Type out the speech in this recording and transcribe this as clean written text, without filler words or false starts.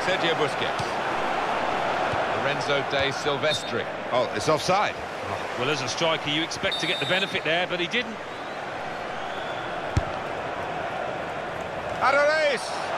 Sergio Busquets. Lorenzo de Silvestri. Oh, it's offside. Oh, well, as a striker, you expect to get the benefit there, but he didn't. Aduriz.